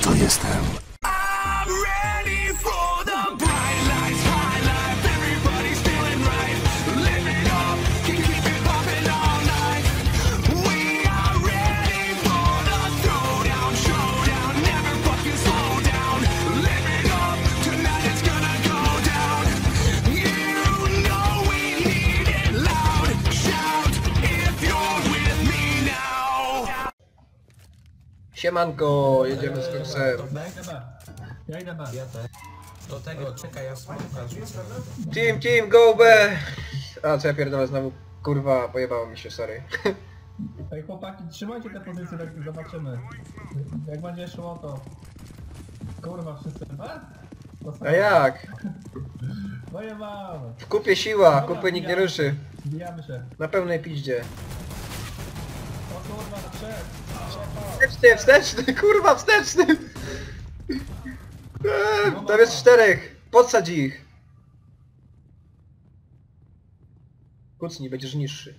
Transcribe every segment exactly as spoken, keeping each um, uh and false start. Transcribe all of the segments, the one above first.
to jestem. Siemanko, jedziemy z koksem. Ja idę B. Ja idę B. Ja też. Do tego, czekaj, ja smoka rzucę. Team, team, go B! A co ja pierdolę znowu, kurwa, pojebało mi się, sorry. Ej chłopaki, trzymajcie te pozycje, tak zobaczymy. Jak będzie szło to... Kurwa, wszyscy B? A jak? Wojewamy. W kupie siła, kupy nikt nie ruszy. Zbijamy się. Na pełnej piździe. O kurwa, na trzech. Wsteczny, wsteczny, kurwa, wsteczny! Eee, tam jest czterech, podsadź ich. Kucnij, będziesz niższy.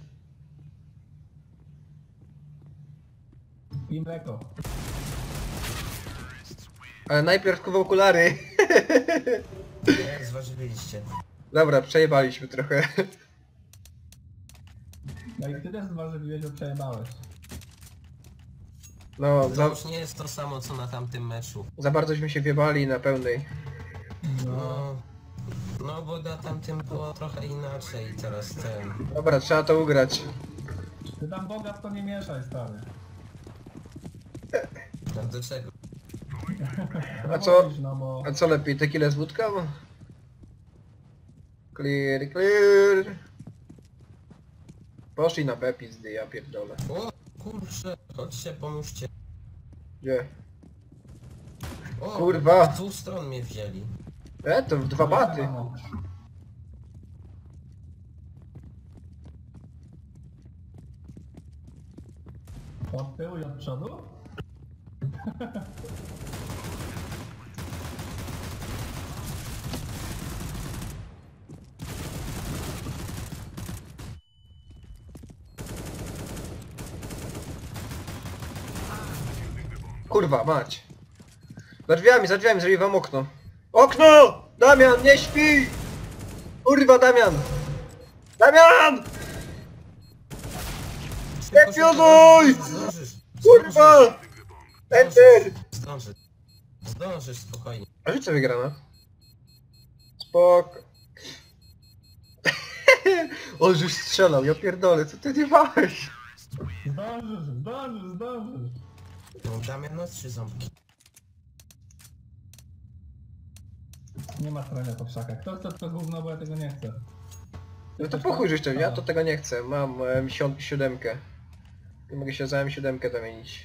I mleko. Ale najpierw kuwa okulary. Jak zważyliście? Dobra, przejebaliśmy trochę. No i ty też zważyliłeś, bo przejebałeś. No, To za, już nie jest to samo co na tamtym meczu. za barzośmy się wjebali na pełnej. No... No bo na tamtym było trochę inaczej, teraz ten... Dobra, trzeba to ugrać. Ty tam Boga w to nie mieszaj, stary. No do czego? No A co? mówisz, no bo... A co lepiej, tequila z wódką? Clear, clear. Poszli na B pizdy, ja pierdolę. O kurczę, chodźcie, pomóżcie. Gdzie? O, Kurwa. Z dwóch stron mnie wzięli. E, to w dwa baty. Od tyłu i od przodu? Kurwa, mać. Za drzwiami, za drzwiami, zrobię wam okno. Okno! Damian, nie śpi! Kurwa, Damian! Damian! Szybko, Defiuzuj! szybko, Zdążysz! Kurwa! Enter! Zdążysz! Zdążysz, spokojnie. A rzucę wygrana. Spok. On już strzelał, ja pierdolę, co ty zjebałeś? Zdążysz, zdążysz, zdążysz. No, Damian, no trzy ząbki. Nie ma strony po krzakach. Kto chce to gówno, bo ja tego nie chcę. No to pochuj życzę, ja to tego nie chcę. Mam em, si siódemkę. I mogę się za em siedem zamienić.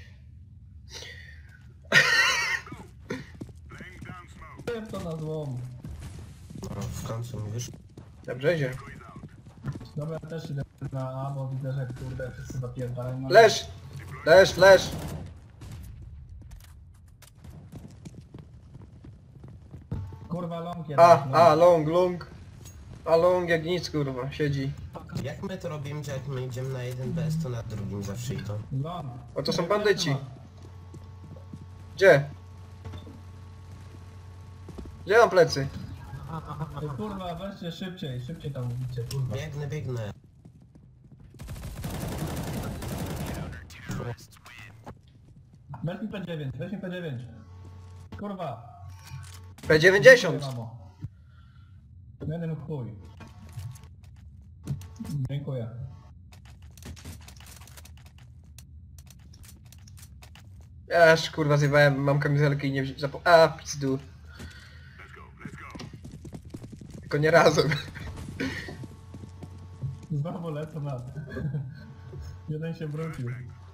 To na złom. No, w końcu mi wyszło. Dobrze idzie. Dobra, ja też idę na A, bo widzę, że kurde wszyscy dopierdalają. No, Leż! Leż, leż! kurwa long jeden. A, long. a, long, long. A long jak nic kurwa, siedzi. Jak my to robimy, że jak my idziemy na jeden B S, to na drugim zawsze i to. Long. O, to są bandyci. Gdzie? Gdzie mam plecy? Ty, kurwa, weźcie szybciej, szybciej tam mówicie, kurwa. Biegnę, biegnę. Weź mi P dziewięć, weź mi P dziewięć. Kurwa. P dziewięćdziesiąt! Mamo. Jeden chuj. Dziękuję. Aż kurwa zjebałem, mam kamizelkę i nie wzi- zapo... A, pizdu. Tylko nie razem. Znowu lecę na... Jeden się wrócił.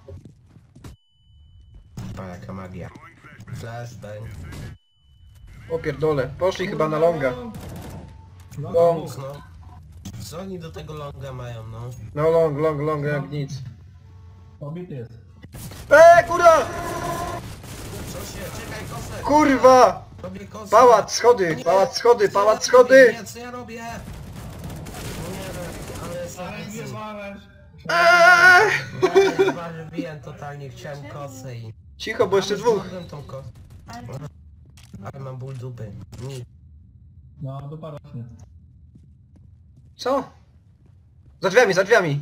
A jaka magia. Flashbang. O pierdole, poszli chyba na longa. Long. Long. Mów, no. Co oni do tego longa mają, no? No long, long, long jak nic. Pobity jest. Eee, kurwa! Co się? Czekaj, kosę! Kurwa! Robię kosę! Pałac, schody, Nie, pałac, schody, co pałac, ja schody! robię? Nie, co ja robię? No nie no, ale jest Ale zjebałeś. Eee! Ja wybiłem totalnie, chciałem kosę i... Cicho, bo jeszcze dwóch. Zjadłem tą kosę. Ale mam ból dupy. Mi. No, dupa rośnie. Co? Za drzwiami, za drzwiami!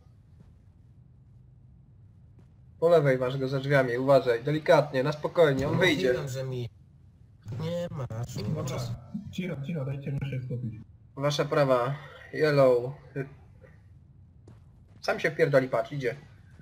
Po lewej masz go za drzwiami, uważaj, delikatnie, na spokojnie, on wyjdzie. Mówiłem, że mi. Nie masz, nie Dobra, masz. cicho, cicho, dajcie mi się skupić. Wasza prawa, yellow. Sam się wpierdoli, patrz, idzie.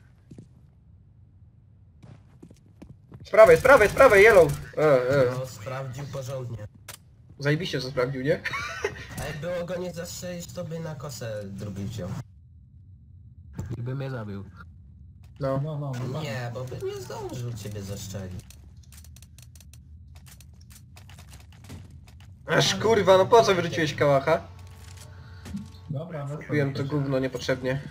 Z prawej, z prawej, z prawej, yellow! E, e. No, sprawdził porządnie. Zajebiście co sprawdził, nie? A jak było go nie zastrzelić, to by na kosę drugi wziął. I by mnie zabił. No. No, no, no. Nie, bo by nie zdążył ciebie zastrzelić. Aż kurwa, no po co wyrzuciłeś kałacha? Dobra, weszło. Kupiłem to gówno niepotrzebnie.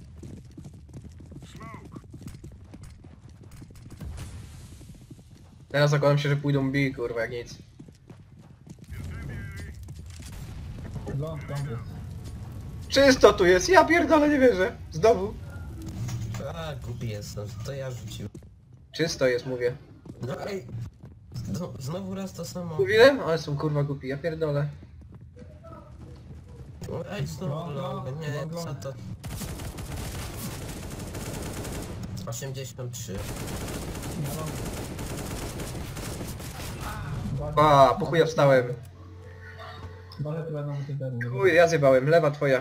Teraz zakładam się, że pójdą B, kurwa, jak nic. Ląd, ląd jest. Czysto tu jest, ja pierdolę, nie wierzę. Znowu. A, głupi jestem, to ja rzuciłem. Czysto jest, mówię. No ej, no, znowu raz to samo. Mówiłem? Ale są kurwa głupi, ja pierdolę. No, ej, znowu No, no, longę, nie, no, co to? osiemdziesiąt trzy. Na ląd. A, po chuja wstałem. Może tu będą tytery. Chuj, ja zjebałem, lewa twoja.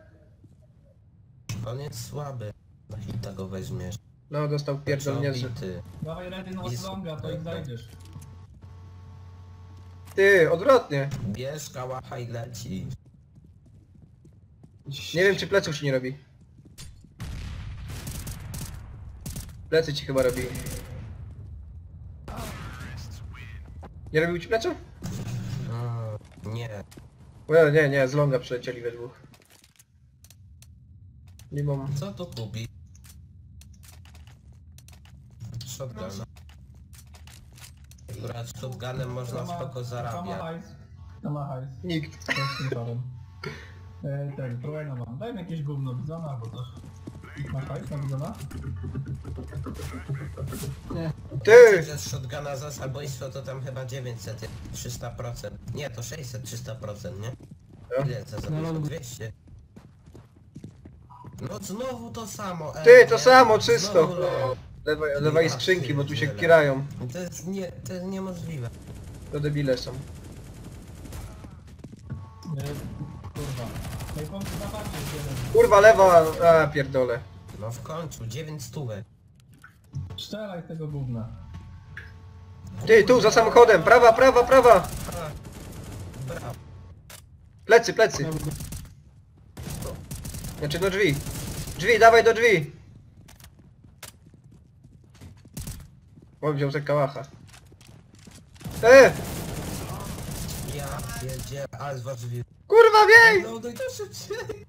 On jest słaby. Na hita go weźmiesz. No, dostał pierdol niezły. Ty. Dawaj ready no Jest- longa, to ich zajdziesz. Ty, odwrotnie. Bierz kałacha i leci. Nie wiem, czy pleców ci nie robi. Plecy ci chyba robi. Nie robił ci pleców? No, nie. Nie, nie, nie, z longa przylecieli we dwóch. Nie mam... Co to kupi? Shotgun. Akurat shotgunem można Kto ma- spoko Kto ma zarabiać. hajs? Kto ma hajs? Nikt. To jest tym torem. Ej, ten, próbujno mam. Daj mi jakieś gówno, widzona albo coś. Masz hajs na widzona? Nie. Ty! Że z shotguna za zabójstwo to tam chyba dziewięćset, trzysta procent. Nie, to sześćset, trzysta procent, nie? No. Ile za zabójstwo? dwieście. No znowu to samo, ej, Ty, to nie? samo, czysto. Znowu lo- Lewa, lewa i skrzynki, bo tu się kierają. To jest nie, to jest niemożliwe. To debile są. Nie, kurwa. Ej, pomysł na parcie jest jeden. Kurwa, lewa! A, pierdolę. No w końcu, dziewięć stówek. Strzelaj z tego gówna. Ty, tu, za samochodem! Prawa, prawa, prawa! A, brawo. Plecy, plecy! Znaczy, no drzwi. Drzwi, dawaj do drzwi! O, wziął za kałacha. E! Ja pierdzie, ale z was wie. Kurwa, wiej! No, no i to szybciej.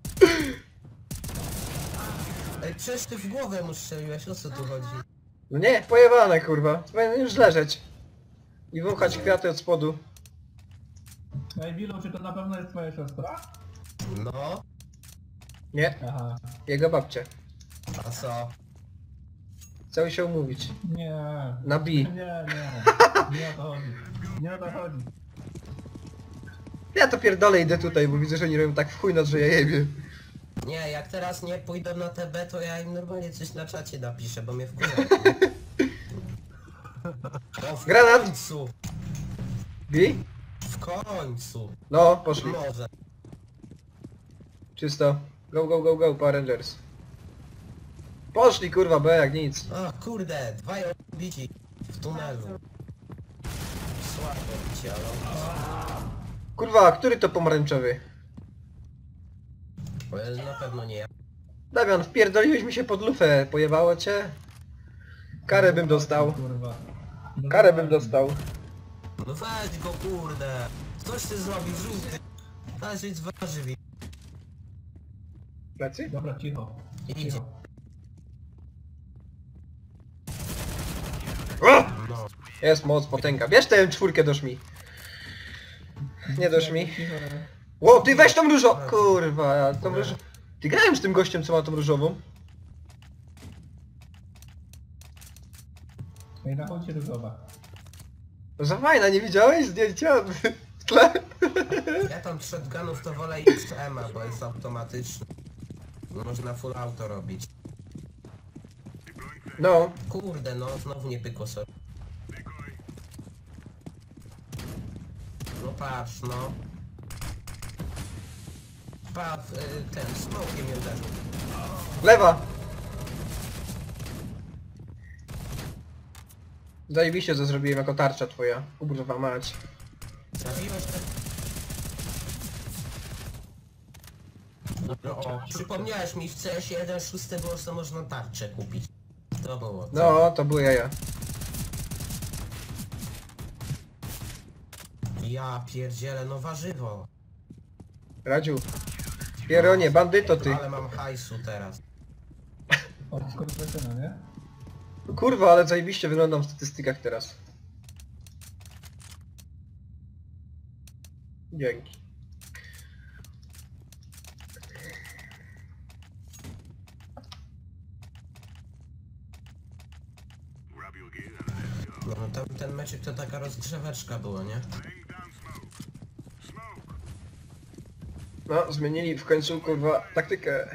Ej, przecież ty w głowę mu strzeliłeś, o co tu chodzi? No nie, pojebane, kurwa. Powinien już leżeć. I wąchać kwiaty od spodu. Ej, Wilu, czy to na pewno jest twoja siostra? No, Nie, Aha. jego babcia. a co? Chciał się umówić. Nie. Na B. Nie, nie. Nie o to chodzi. Nie o to chodzi. Ja to pierdolę idę tutaj, bo widzę, że oni robią tak w chuj nas, że ja jebie. Nie, jak teraz nie pójdą na T B, to ja im normalnie coś na czacie napiszę, bo mnie wkurza. No w Granat! końcu, B? w końcu. No, poszli. Może. Czysto. Go, go, go, go, Power Rangers. Poszli, kurwa, B jak nic. O kurde, dwaj bici w tunelu. Słabo bici, ale... Kurwa, który to pomarańczowy? ale na pewno nie ja. Damian, wpierdoliłeś mi się pod lufę, pojebało cię? Karę bym dostał. Kurwa. Karę bym dostał. No weź go kurde. Coś ty zrobił, żółty. Aż jest warzywi. Plecy? Dobra, cicho. Idzie. Cicho. O! No. Jest moc, potęga. Bierz tę czwórkę do szmi. Nie do szmi. Cicho. Ło, ty weź tą różową! Kurwa, tą róż... Ty grałem z tym gościem, co ma tą różową? Ej, na chodźcie różowa. No za fajna, nie widziałeś zdjęcia w tle? Ja tam shotgunów to wolę X M, bo jest automatyczny. Można full auto robić. No, Kurde, no znowu nie pykło sobie. No patrz, no. Patrz, y, ten smokiem mnie uderzył. lewa! Zajebiście co zrobiłem jako tarcza twoja. Kurwa mać. Zabiłeś ten... No, o, przypomniałeś mi, w C S jeden szósty było, co można tarczę kupić. To było. co? No, to były jaja. Ja pierdzielę, no warzywo. Radziu. Pieronie, bandyto ty. Ale mam hajsu teraz. Od skurwysyna, nie? Kurwa, ale zajebiście wyglądam w statystykach teraz. Dzięki. No tam ten meczek to taka rozgrzeweczka było, nie? No, zmienili w końcu kurwa taktykę.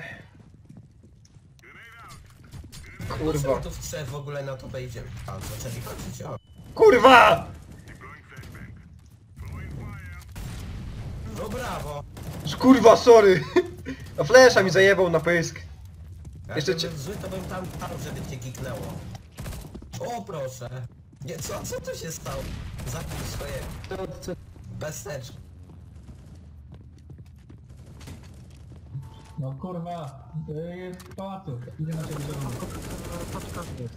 Kurwa. Co tu w trzech w ogóle na to wejdzie? A, zaczęli chodzić, o. Kurwa! No brawo! Kurwa, sorry! A flesza mi zajebał na pysk. Jak Jeszcze Jeszcze cię- zły to bym tam tam, żeby cię kiknęło. O proszę! Nie, co, co tu się stało? Zapił swoje Co, co? peseczki. No kurwa, yy, w pałacu. Idzie na ciebie zielony.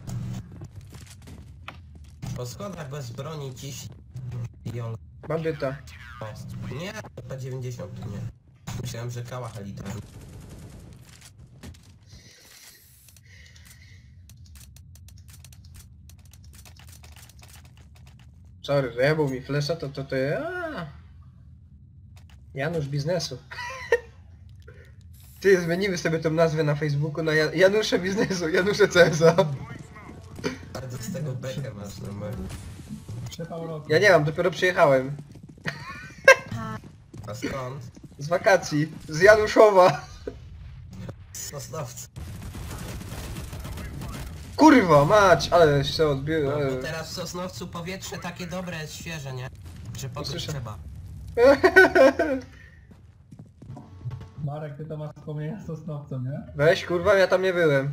Po schodach bez broni ciś. Jol. Bandyta. O, nie, P dziewięćdziesiąt, nie. Myślałem, że kałach elitarny. Sorry, zajebał mi flesza, to to to... A. Janusz biznesu. Ty, zmienimy sobie tą nazwę na Facebooku na Jan Janusze biznesu, Janusze C S A. Bardzo z tego bekę masz normalnie. Przepał roku. Ja nie mam, dopiero przyjechałem. A skąd? Z wakacji. Z Januszowa. Z Sosnowca. Kurwa, mać, ale się odbił. No, ale- bo teraz w Sosnowcu powietrze takie dobre, świeże, nie? Że potem Słyszę. trzeba. Marek, ty to masz wspomnienia z Sosnowcem, nie? Weź, kurwa, ja tam nie byłem.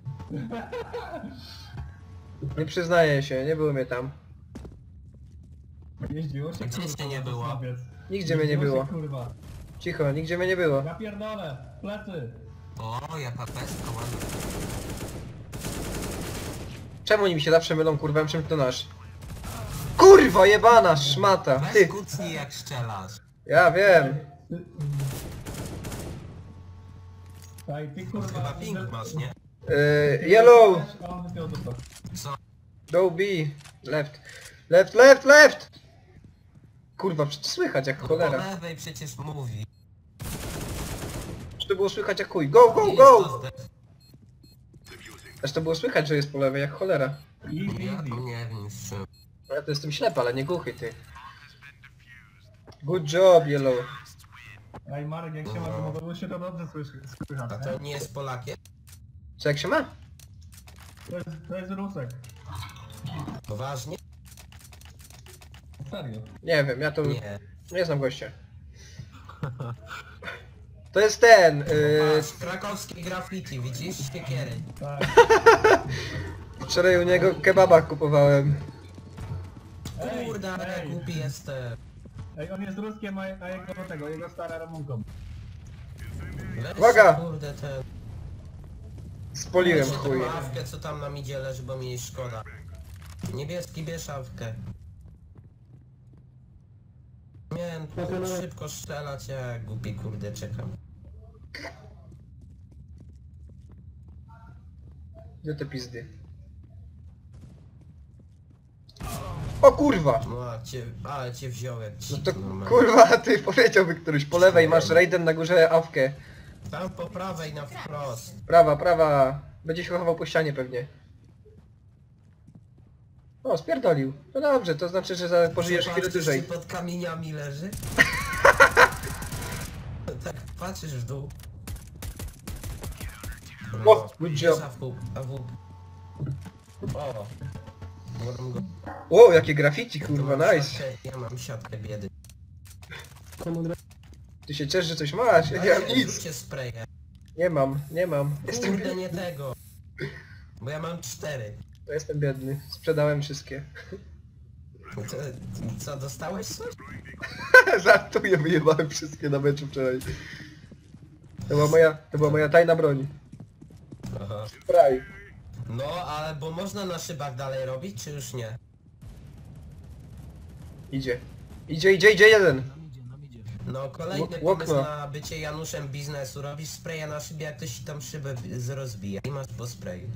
Nie przyznaję się, nie było mnie tam. Jeździło się Gdzie kurwa cię nie na było? Sosnowiec. Nigdzie mnie nie Jeździło było. się, kurwa. Cicho, nigdzie mnie nie było. Ja pierdolę, plecy. O, jaka pestka ładna. Czemu oni mi się zawsze mylą, kurwa, czym to nasz? Kurwa, jebana szmata. Weź Ty, kucnij jak strzelasz. ja wiem. Ty... Daj, ty kurwa... Chyba ping masz, nie? Yy, yellow, A on wypiął dupę. Co? go B, left. Left, left, left! Kurwa, przecież słychać jak No po cholera. lewej przecież mówi. Czy to było słychać jak chuj? Go, go, Jest go! to zde- Aż to było słychać, że jest po lewej jak cholera. Easy, Ja easy. to nie wiem z czym. Ja to jestem ślepy, ale nie głuchy, ty. Good job, yellow. Ej Marek, jak się ma, to mogło się to dobrze słyszy- słychać, A nie? to nie jest Polakiem? Co, jak się ma? To jest, to jest Rusek. Poważnie? Serio. Nie wiem, ja to Nie. nie znam gościa. To jest ten, yy, Patrz, krakowski graffiti, widzisz? Siekiery. Tak. wczoraj u niego kebaba kupowałem. Ej, Kurde, ale ej. głupi jestem. Ej, on jest Ruskiem, a, a jego tego, jego stara Ramunką. Weź Uwaga! kurde ten... Spoliłem Weź chuj. tę ławkę, co tam nam idzie, leży, bo mi jej szkoda. Niebieski, bierz ławkę. Miałem tu szybko strzelać, ja głupi kurde czekam. Gdzie te pizdy? O kurwa! No a cię, ale cię wziął jak No ci to normalnie. kurwa, ty powiedziałby któryś po lewej, masz Raiden na górze awkę. Tam po prawej na wprost. Prawa, prawa. Będzie się chował po ścianie pewnie. O, spierdolił. No dobrze, to znaczy, że za- pożyjesz chwilę Patrzysz, dłużej. czy pod kamieniami leży? Tak, patrzysz w dół. O, good jest job. A W, A W. O. Mogłem go... Wow, jakie graffiti, Tu kurwa, mam nice. siatkę, ja mam siatkę biedy. Ty się ciesz, że coś masz, ja nie mam Dajcie, nic. rzućcie spraye. Nie mam, nie mam. Jestem Kurde, biedny. nie tego. Bo ja mam cztery. To jestem biedny. Sprzedałem wszystkie. Co, co dostałeś coś? Żartuję, wyjebałem wszystkie na meczu wczoraj. To była moja, to była moja tajna broń. Aha. Spray. No, ale bo można na szybach dalej robić, czy już nie? Idzie. Idzie, idzie, idzie jeden. Nam idzie, nam idzie. No, kolejny Łok- pomysł okno. na bycie Januszem biznesu. Robisz spraya na szybie, jak ktoś ci tam szybę z- rozbija. I masz po sprayu.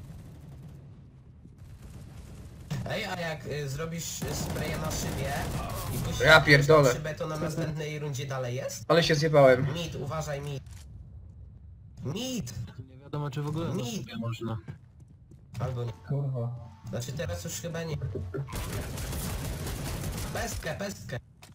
Ej, a jak y, zrobisz y, spraya na szybie i puścisz Ja pierdolę. tą szybę, to na następnej rundzie dalej jest? Ale się zjebałem. Mit, uważaj, mit. Mit! Tu nie wiadomo czy w ogóle na Mi. sobie można. Albo nie. Kurwa. Znaczy teraz już chyba nie. Pestkę, pestkę.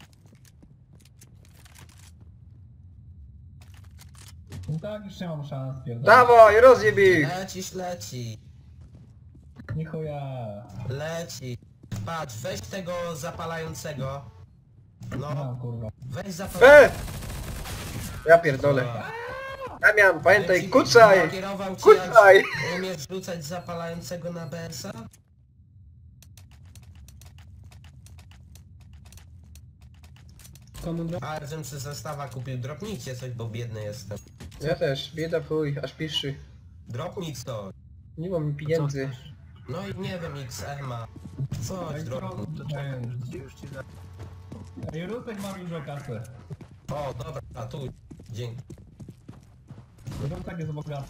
No tak, już nie mam szans, pierdolę. Dawaj, rozjeb ich! Lecisz, leci. Ni chuja. Leci. Patrz, weź tego zapalającego. No No, kurwa. weź zapalającego. E! Ja pierdolę. Damian, pamiętaj, kucaj! Kierował ci, Kucaj! jak umiesz rzucać zapalającego na B S a? Ale żebym sobie zestawa kupił, dropnijcie coś, bo biedny jestem. Ja też, bieda fuj, aż piszy. Dropnij coś. Nie mam pieniędzy. No i nie wiem, X M a. Coś Ej, dropnij. co? To czekaj, już ci, już ci da. Ej, Rusek ma dużo kasy. O, dobra, a tu. Dzięki. Rusek jest bogaty.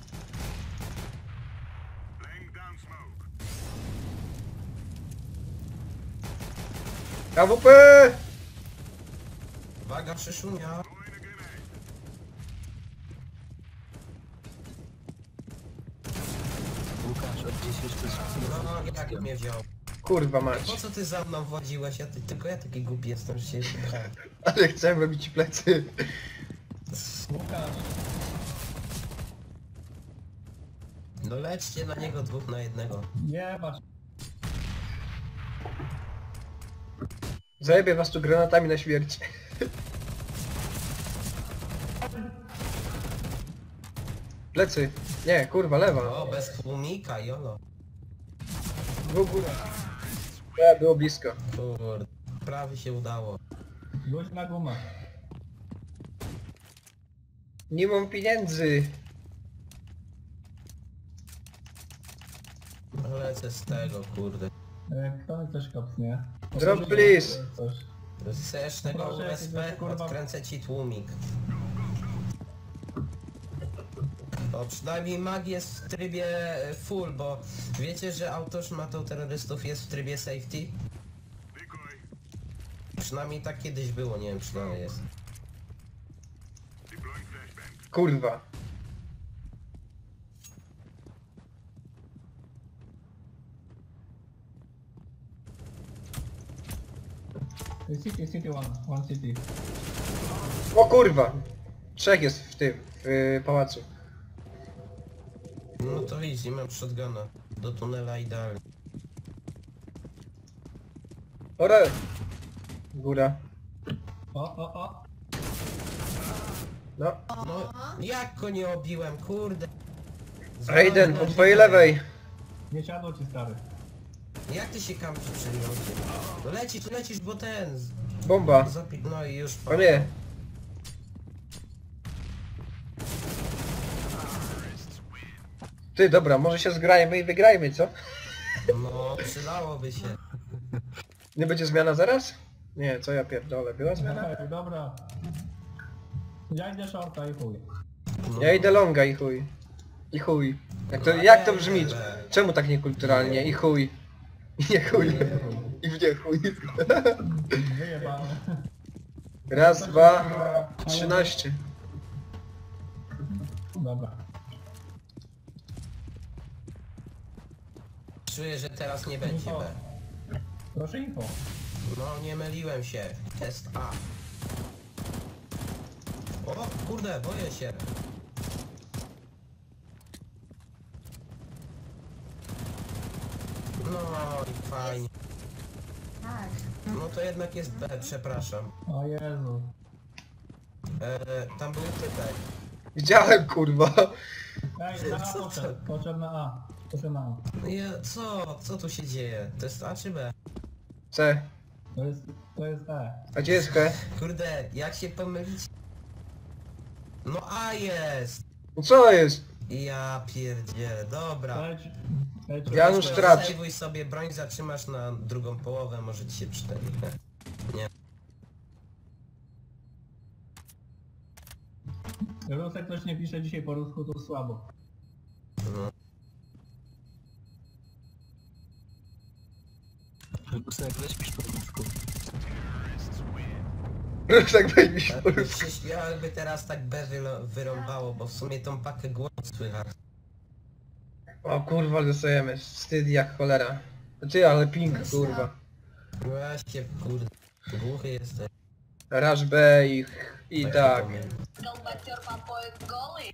A W P! Uwaga, przyszunia. Łukasz, od dziś jeszcze No, jak mnie wziął. Kurwa Po mać. co ty za mną wchodziłeś? Ja ty, tylko ja taki głupi jestem, że się pchałem. Ale chciałem robić ci plecy. Łukasz. No lećcie na niego dwóch na jednego. Jebać. Zajebię was tu granatami na śmierć. Plecy. Nie, kurwa, lewa. O, bez tłumika, jolo. Dwóch góra. Ja, było blisko. Kurde, prawie się udało. Gość na gumę. Nie mam pieniędzy. Lecę z tego, kurde. E, Kto mi coś kopsnie? Drop please. Coś. Chcesz tego Proszę, U S P? jakiegoś, kurwa- Odkręcę ci tłumik. O, przynajmniej mag jest w trybie e, full, bo wiecie, że autoszmatą terrorystów jest w trybie safety? Przynajmniej tak kiedyś było, nie wiem czy dalej jest. Kurwa. City, city one. One city. O kurwa. Trzech jest w tym, w y, pałacu. No to easy, mam shotguna. Do tunela idealnie. Ora. Góra. O, o, o. No. No, jak go nie obiłem, kurde. Raiden, po Zwalony twojej na lewej. Nie siadło ci stary. ziemię. Jak ty się kampisz przy lądzie? No lecisz, lecisz, bo ten... z- Bomba. Zapi... No i już... O nie. Ty, dobra, może się zgrajmy i wygrajmy, co? No, przydałoby się. Nie będzie zmiana zaraz? Nie, co ja pierdolę, była zmiana? Ej, dobra. Ja idę shorta i chuj. No. Ja idę longa i chuj. I chuj. Jak to, jak to brzmi? Czemu tak niekulturalnie? I chuj. I nie chuj. I w nie chuj. Wyjebane. Raz, dwa, trzynaście. Dobra. Czuję, że teraz nie będzie B. Proszę info. No, nie myliłem się. Test A. O, kurde, boję się. No i fajnie. Tak. No to jednak jest B, przepraszam. O Jezu. E, tam był typek. Widziałem, kurwa. Ej, na A Co to? poszedł. Poszedł na A. Poszedł na A. No i co? Co tu się dzieje? To jest A czy B? C. To jest, to jest E. A gdzie jest K? Kurde, jak się pomylić? No A jest! No co jest? Ja pierdzielę, dobra. Leć. Leć. Janusz Tracz. Sejwuj sobie broń, zatrzymasz na drugą połowę, może ci się przyda. Nie. Rusek ktoś nie pisze dzisiaj po rusku, to słabo. No. Rusek, weź pisz po polsku. Rusek baby. Jakby się śmiało, jakby teraz tak B wylo- wyrąbało, bo w sumie tą pakę głos słychać. O kurwa, dostajemy. Wstyd jak cholera. Ty, ale ping, kurwa. Właśnie, kurde, głuchy jesteś. Rush B i, i tak. Don't let your fat boy goalie.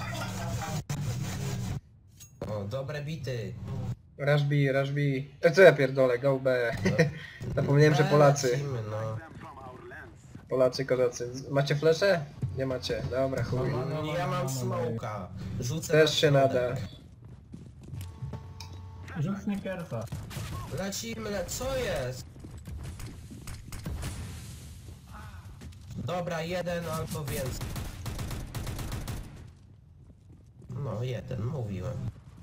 O, dobre bity. Rush B, Rush B. E, co ja pierdolę, go B. Zapomniałem, że Polacy. Lecimy, no. Polacy, kozacy. Macie flesze? Nie macie. Dobra, chuj. No, ja mam smoka. Rzucę Też na się środek. nada. Rzuć Snickersa. Lecimy, le... co jest? Dobra, jeden albo więcej. No, jeden, mówiłem.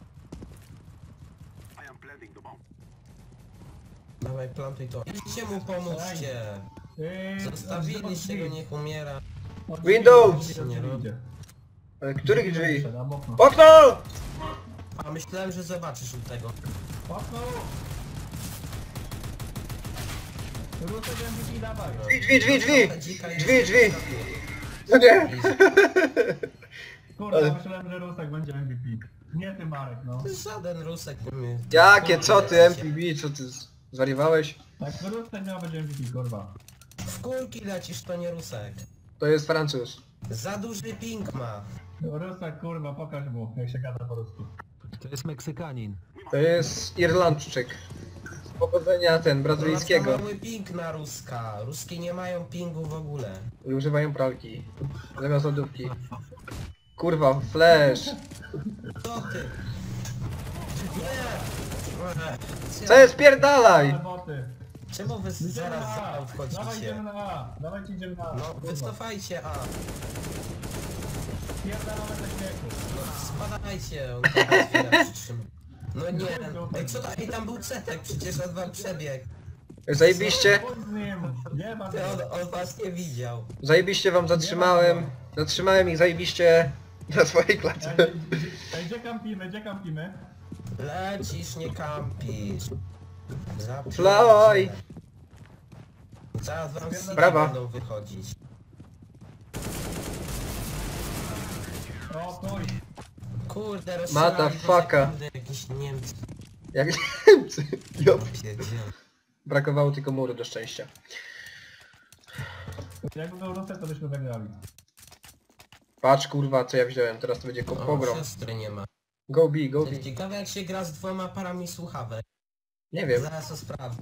Dawaj, plantuj to. Idźcie mu, pomóżcie. Yy, Zostawiliście go, niech umiera. Windows! Nie idzie. Ale których drzwi? Na okno. Okno! A myślałem, że zobaczysz u tego. Okno! Rusek M V P, dawaj. Drzwi, drzwi, drzwi, drzwi! Dzika i- Drzwi, drzwi! No nie! Kurwa, Ale- myślałem, że Rusek będzie M V P. Nie ty, Marek, no. Żaden rusek nie mnie. Jakie, co ty, M P B, co ty z- zwariowałeś? Tak, Rusek miał być M V P, kurwa. W kulki lecisz, to nie rusek. To jest Francuz. Za duży ping ma. Rusek, kurwa, pokaż mu, jak się gada po rusku. To jest Meksykanin. To jest Irlandczyk. Z pochodzenia ten, Ma brazylijskiego. mały ping na ruska. Ruski nie mają pingu w ogóle. I używają pralki. Zamiast lodówki. Kurwa, flash. Co ty? Nie! Co jest, pierdalaj! Ale boty. Czemu wy Idziemy zaraz na za A. mną Dawaj, wchodzicie? idziemy na A. Dawajcie, idziemy na A. No, Kurwa. wycofajcie A. Pierdalamy ze śmiechu. No, spadajcie, on tam chwilę przytrzyma. No nie, ej co to, ej tam był cetek, przecież on wam przebiegł. Zajebiście, Chuj z nim. Nie ma Ty, on, on was nie widział. zajebiście wam zatrzymałem. Zatrzymałem ich zajebiście na swojej klacie. Ej, ej, gdzie kampimy, gdzie kampimy? Lecisz, nie kampisz. Zaprzedź. Fly! Zaraz wam z Brawa. będą wychodzić. O, chuj. Kurde, Motherfucker. rozstrzelali jakiś Niemcy. Jak Niemcy. Jop. Pierdziele. Brakowało tylko muru do szczęścia. Jakby był Rusek, to byśmy wygrali. Patrz kurwa, co ja wziąłem, teraz to będzie ko- O, pogrom. siostry nie ma. Go B, go To B. jest ciekawe jak się gra z dwoma parami słuchawek. Nie wiem, Zaraz to sprawdzę.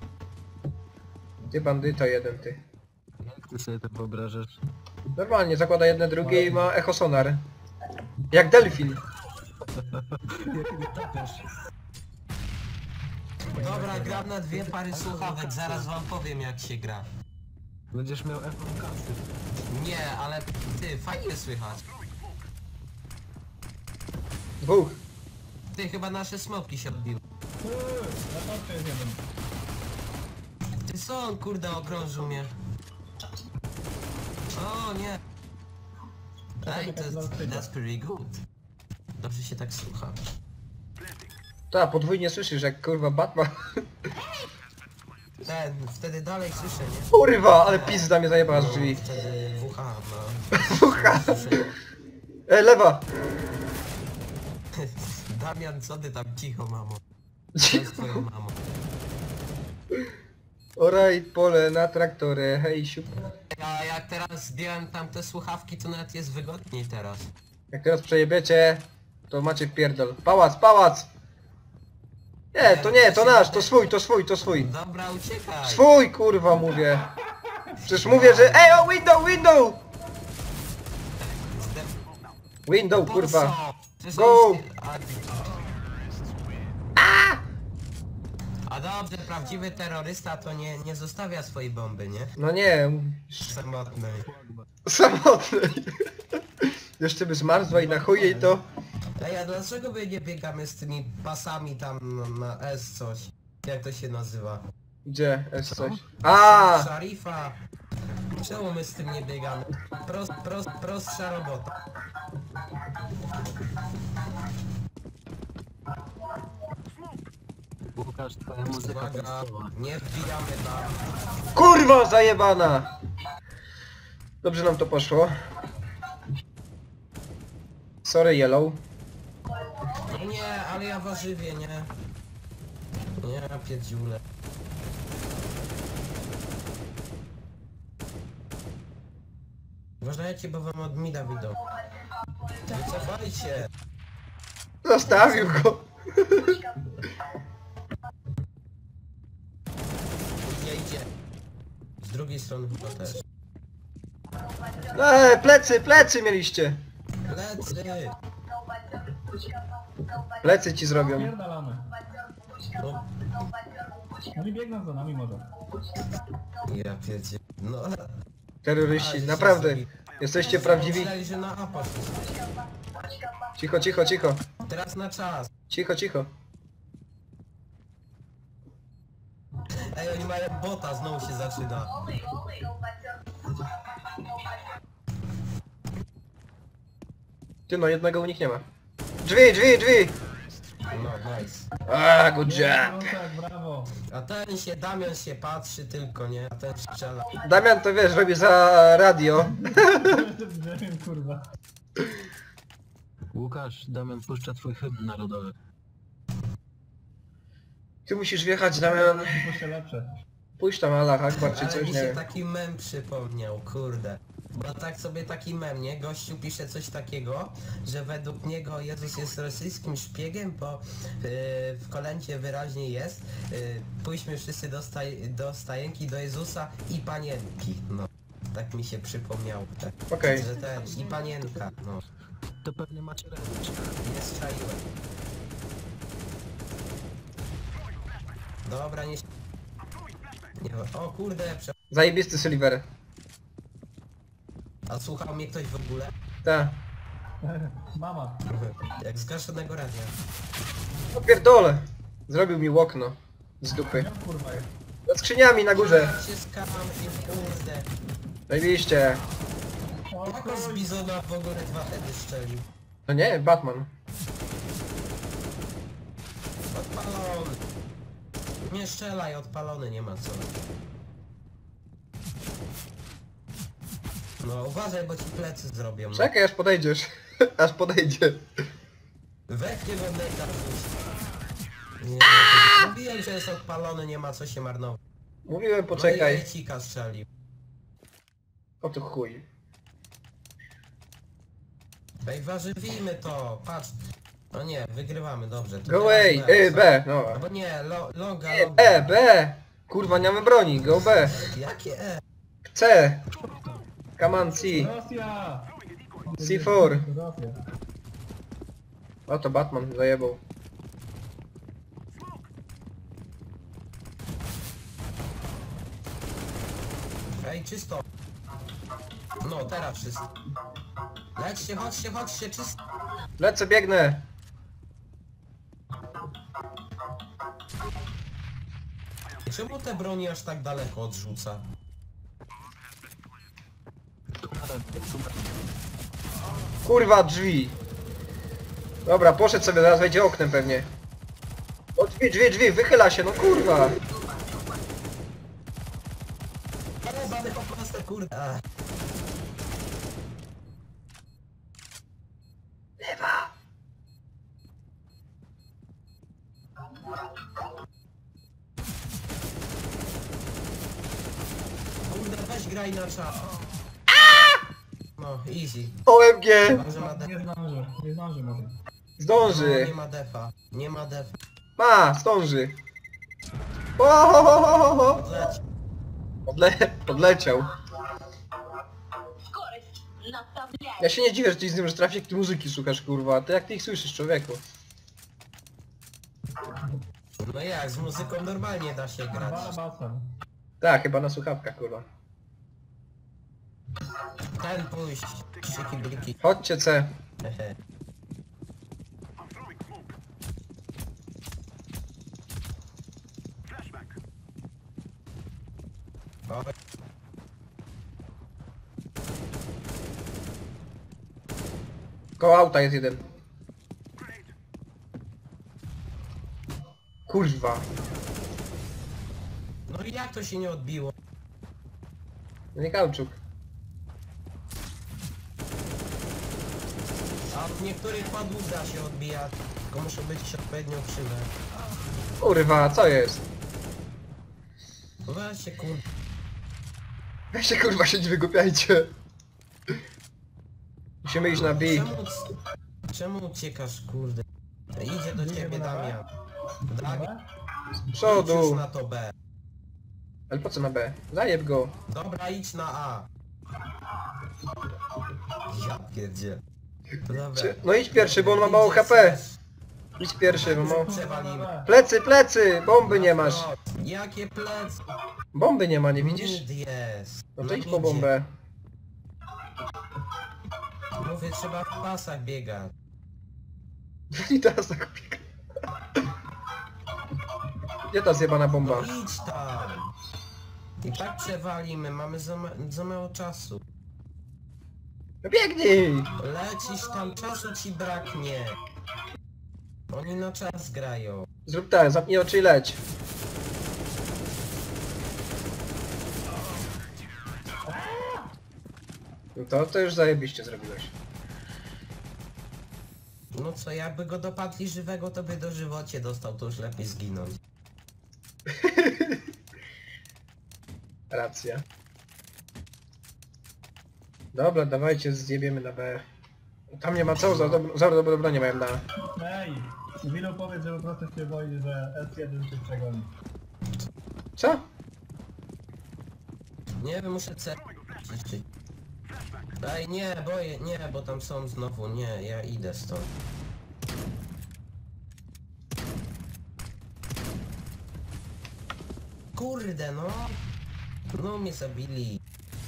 ty bandyta jeden, ty. Jak ty sobie to wyobrażasz? Normalnie, zakłada jedne drugie i ma echo sonar. Jak delfin. Jak nie tapiesz? Dobra, gram na dwie pary słuchawek, zaraz wam powiem jak się gra. Będziesz miał F M K. Nie, ale ty, fajnie słychać. Dwóch. Ty, chyba nasze smoki się odbiły. Uuu, na topce jest jeden. Ty co on kurde okrążył mnie? O nie. Ej, to jest, that's pretty good. Dobrze się tak słucha. Ta, podwójnie słyszysz, jak kurwa Batman. Ten, wtedy dalej słyszę, nie? Kurwa, ale pizda mnie zajebała z drzwi. Wtedy W H, W H. no. Słyszę. E, lewa. Damian, co ty tam cicho, mamo? Co z twoją mamą? Oraj pole na traktorę, hej siup. A jak teraz zdjąłem tam te słuchawki, to nawet jest wygodniej teraz. Jak teraz przejebiecie, to macie pierdol. Pałac, pałac! Nie, to nie, to nasz, to swój, to swój, to swój. Dobra, uciekaj. Swój, kurwa, mówię. Przecież mówię, że... Ej, o, window, window! Window, kurwa. Przecież Go! on jest- A... A dobrze, prawdziwy terrorysta to nie, nie zostawia swojej bomby, nie? No nie, Samotnej. samotnej. Jeszcze by zmarzła i na chuje i to... Ej, a dlaczego my nie biegamy z tymi pasami tam na, na S coś? Jak to się nazywa? Gdzie? Jest coś. A! Szarifa! Czemu my z tym nie biegamy? Prost, prost, prostsza robota. Łukasz, twoja muzyka Uwaga, podstawowa. nie wbijamy tam. Kurwa zajebana! Dobrze nam to poszło. Sorry, Yellow. No nie, ale ja warzywie, nie. Nie, pierdziule. Uważajcie, bo wam od mida widzą. Wycofajcie! Zostawił go. Nie idzie. Z drugiej strony chyba też. Eee, plecy, plecy mieliście. Lecy! Plecy ci zrobią. Pierdalamy. No, Oni biegną za nami może. ja pierdzie. No, Terroryści, ale się naprawdę. zrobi. Jesteście prawdziwi. Myśleli, że na A poszli. Cicho, cicho, cicho. Teraz na czas. Cicho, cicho. Ej, oni mają bota, znowu się zaczyna. Ty no, jednego u nich nie ma. Drzwi, drzwi, drzwi! No, nice. A, good job. No tak, brawo. A ten się, Damian się patrzy tylko, nie? A ten strzela. Damian to wiesz, robi za radio. Nie wiem, kurwa. Łukasz, Damian puszcza twój hymn narodowy. Ty musisz wjechać, Damian. Puszczę lepsze. Pójdź tam Allah Akbar czy Ale coś, mi nie się wiem. taki mem przypomniał, kurde. Bo tak sobie taki mem, nie? Gościu pisze coś takiego, że według niego Jezus jest rosyjskim szpiegiem, bo yy, w kolędzie wyraźnie jest yy, pójdźmy wszyscy do, staj do stajenki, do Jezusa i panienki. No, tak mi się przypomniało. Tak. Okej. Że ten, i panienka, no. To pewnie macie ręcz. Nie strzeliłem. Dobra, nie... nie o kurde, prze... Zajebisty Silver. A słuchał mnie ktoś w ogóle? Ta. Mama. Jak zgaszonego radia. O pierdole. Zrobił mi okno. Z dupy. No kurwa jest. Za skrzyniami na górze. Jak się skampił, kurde. Zajebiście. O Jak on z chuj. bizona w ogóle dwa hedy strzelił? No nie, Batman. Odpalony. Nie strzelaj, odpalony, nie ma co. No uważaj, bo ci plecy zrobią. No. Czekaj aż podejdziesz. Aż podejdzie. Weźcie go nejda Nie, mówiłem, że jest odpalony, nie ma co się marnować. Mówiłem No i poczekaj. jajcika strzelił. O to chuj. Ej, warzywimy to, patrz. No nie, wygrywamy, dobrze. to Go teraz away. B, E, co? B. No. Albo nie, lo, longa, E, longa. B, B. Kurwa, nie mamy broni. Go B. Jakie E? C. Come on, C. Rosja! C cztery. Rosja. O to Batman zajebał. Ej, czysto. No, teraz czysto. Lećcie, chodźcie, chodźcie, czysto. Lecę, biegnę. Czemu te broni aż tak daleko odrzuca? Kurwa, drzwi. Dobra, poszedł sobie, zaraz wejdzie oknem pewnie. O, drzwi, drzwi, drzwi, wychyla się, no kurwa. Ale bany po prostu, kurde. Ach. Lewa. Weź graj na czas. No, easy. O M G! Może ma defa. Nie zdąży, nie zdąży może. No, Zdąży! nie ma defa. Nie ma defa. Ma, zdąży! Ohohohoho! Odleć. Odle odleciał. Скорость. Наставляй. Ja się nie dziwię, że ty z nim trafi, jak ty muzyki słuchasz, kurwa. Ty jak ty ich słyszysz, człowieku? No jak, z muzyką normalnie da się grać. Barabasem. Tak, chyba na słuchawkach, kurwa. Ten pójść. Szyki bliki. Chodźcie C. Hehe. O, Koło auta jest jeden. Kurwa. no i jak to się nie odbiło? Nie kauczuk. A w niektórych padłów da się odbijać. Tylko muszą być odpowiednio krzywe. Kurwa, co jest? No weź się kur... Weźcie kurwa się nie wygłupiajcie. Musimy iść na B. Czemu, czemu uciekasz, kurde? Idzie do ciebie Damian. Damian, Dobra? Z idź już przodu. na to B. Ale po co na B? Zajeb go. Dobra, idź na A. Ja pierdzie. Dobra. Czy- No idź pierwszy, bo on ma mało H P. Idź pierwszy, bo ma... Przewalimy. Plecy, plecy! Bomby nie masz. Jakie plec? Bomby nie ma, nie widzisz? Mid jest. No to Na idź po midzie. bombę. Mówię, trzeba w pasach biegać. I teraz tak biega. Gdzie ta zjebana bomba? No idź tam. I tak przewalimy, mamy za, ma za mało czasu. No biegnij! Lecisz tam, czasu ci braknie. Oni na czas grają. Zrób tak, zamknij oczy i leć. No to, to już zajebiście zrobiłeś. No co, jakby go dopadli żywego, to by do żywocie dostał, to już lepiej zginąć. Racja. Dobra, dawajcie, zjebiemy na B. Tam nie ma co, za dobro, za dobre bronie mają na... Ej! Wilu powiedz, że po prostu się boi, że S jeden cię przegoni. Co? Nie wiem, muszę C... Czy... Ej, nie, boję, nie, bo tam są znowu, nie, ja idę stąd. Kurde, no. No mnie zabili.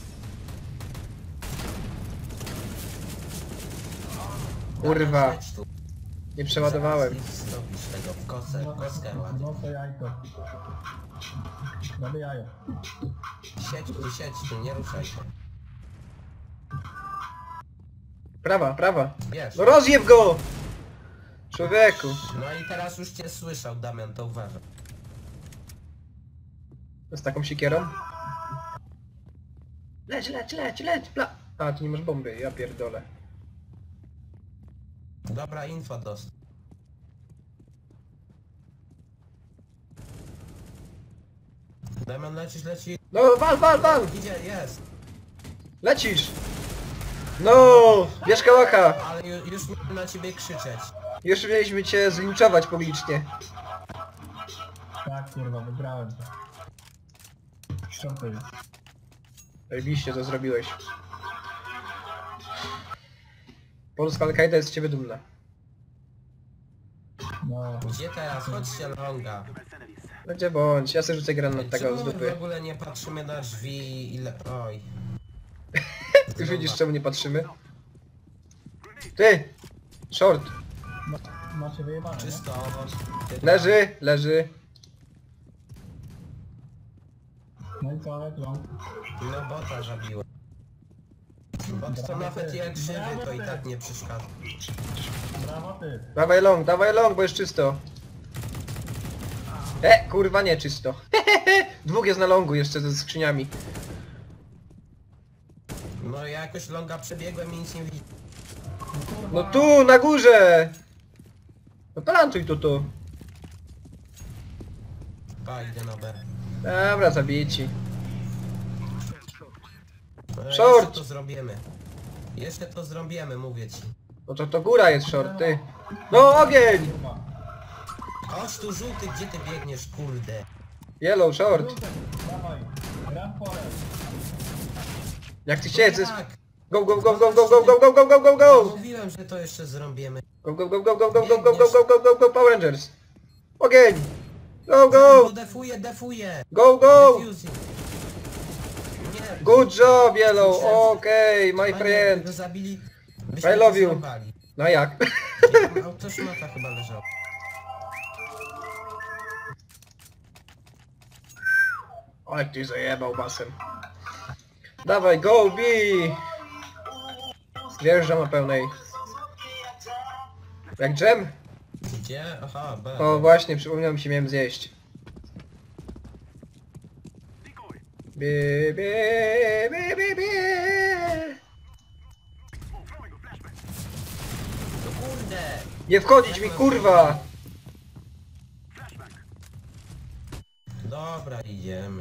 Kurwa. Leć tu. Nie przeładowałem. Zaraz Zrobisz tego w kosę, w koskę ładnie. No to jajko. Robię jajo. Siedź tu, siedź tu, nie ruszaj się. Prawa, prawa. Wiesz. No rozjeb go! Człowieku. No i teraz już cię słyszał, Damian, to uważaj. Z taką siekierą? Leć, leć, leć, leć! Pla... A, tu nie masz bomby, ja pierdolę. Dobra, info dost. Damian, lecisz, leci. No, wal, wal, wal! Idzie, jest. Lecisz! No! Bierz kałacha! Ale ju, już miałem na ciebie krzyczeć. Już mieliśmy cię zlinczować publicznie. Tak kurwa, wygrałem to. Szczętuj. Zajebiście to zrobiłeś. Polska Al-Kaida jest z ciebie dumna. No. Gdzie teraz? Chodźcie longa. Będzie bądź, ja sobie rzucę granat tego Czemu z my w dupy. ogóle nie patrzymy na drzwi ile... Oj. Już widzisz czemu nie patrzymy? Ty! Short! Ma, macie wyjebane, nie? Czysto. Leży, leży. No i co, letlą? No bota zabiło. Bot to nawet jak żywy, to i tak nie przeszkadza. Brawo ty! Dawaj long, dawaj long, bo jest czysto. E, kurwa nie czysto. Dwóch jest na longu jeszcze ze skrzyniami. No ja jakoś longa przebiegłem i nic nie widzę. No tu, na górze! No plantuj tu, tu. Pa, idę na B. Dobra, zabiję ci. No, Short! Jeszcze to zrobimy. Jeszcze to zrobimy, mówię ci. No to to góra jest short, ty. No ogień! Kurwa. Chodź tu żółty, gdzie ty biegniesz, kurde? Yellow short. Żółtek, dawaj. Gram pole. Jak ty chciałeś, jest... Jak? Go, go, go, go, go, go, go, go, go, go, go, go! Mówiłem, że to jeszcze zrobimy. Go, go, go, go, go, go, go, go, go, go, go, go, go, Power Rangers! Ogień! Go, go! Go defuję, defuję! Go, go! Defusing. Nie. Good job, Yellow! Okej, my Panie, friend! go zabili. I byśmy love to you. zrąbali. No jak? Autoszmata chyba leżał. Ale ty zajebał basem. Dawaj, go, B! Wjeżdżam na pełnej. Jak dżem? Gdzie? Aha, B. O właśnie, przypomniał mi się, miałem zjeść. Bie, bie, bie, bie, bie. No kurde! Nie wchodzić mi, kurwa! Dobra, idziemy.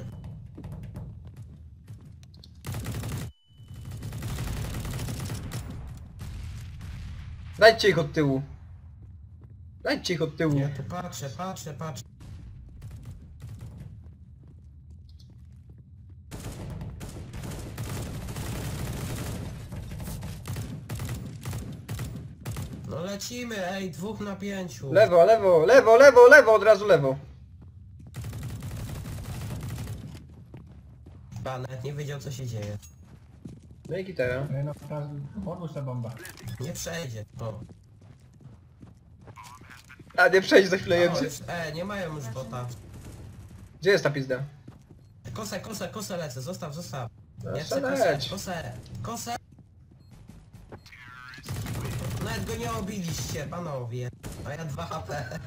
Dajcie ich od tyłu. Dajcie ich od tyłu. Ja tu patrzę, patrzę, patrzę. No lecimy, ej, dwóch na pięciu. Lewo, lewo, lewo, lewo, lewo, od razu lewo. Pan nawet nie wiedział, co się dzieje. No i gitara. Ej, no, każdy... Podłóż tę bombę. Nie przejdzie. O. A nie przejść za chwilę O, jemcy. już, e, nie mają już bota. Gdzie jest ta pizda? Kosę, kosę, kosę lecę, zostaw, zostaw. No, Ja chcę co kosę, leć? kosę, kosę. Nawet go nie obiliście, panowie. A ja dwa H P.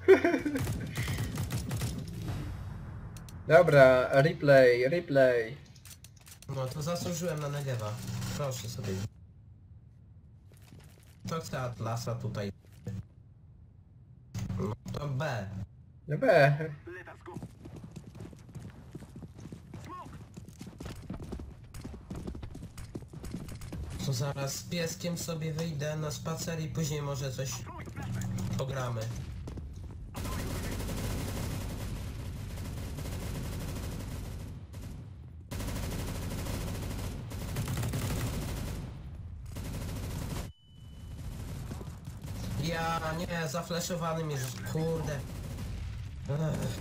Dobra, replay, replay. No to zasłużyłem na Negewa. Proszę sobie. To chce Atlasa tutaj. No to B. No B. To zaraz z pieskiem sobie wyjdę na spacer i później może coś pogramy. Ja nie, zafleszowanym jest, kurde. Ech.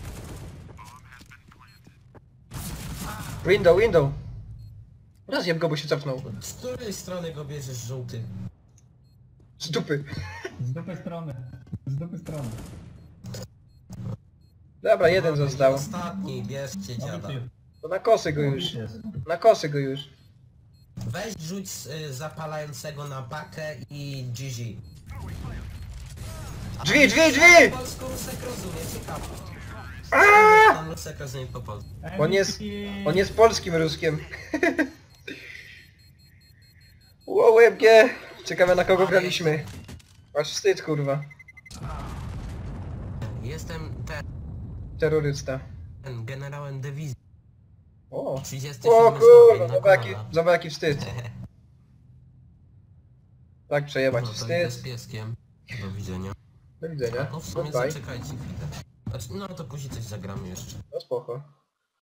Window, window. Rozjeb go, bo się cofnął. Z której strony go bierzesz, żółty? Z dupy. Z dupy strony. Z dupy strony. Dobra, jeden Dobra, został. Ostatni, bierzcie dziada. Obity. To na kosy go już. Jest. Na kosy go już. Weź rzuć y, zapalającego na pakę i G G. Drzwi, drzwi, drzwi! Polską Rusek rozumie, ciekawe. Aaaa! Pan Rusek rozumie po polsku. On jest, on jest polskim ruskiem. Wow, M G! Ciekawe na kogo graliśmy. Aż wstyd, kurwa. Jestem ten, Terrorysta. ten generałem dywizji. O! trzydziesty O siódmy kurwa, stopień na zobacz jaki, kolana. zobacz jaki wstyd. Tak przejebać, No to idę z wstyd. pieskiem. Do widzenia. Do widzenia. No w sumie Goodbye. zaczekajcie chwilę. Znaczy, no to później coś zagramy jeszcze. No spoko.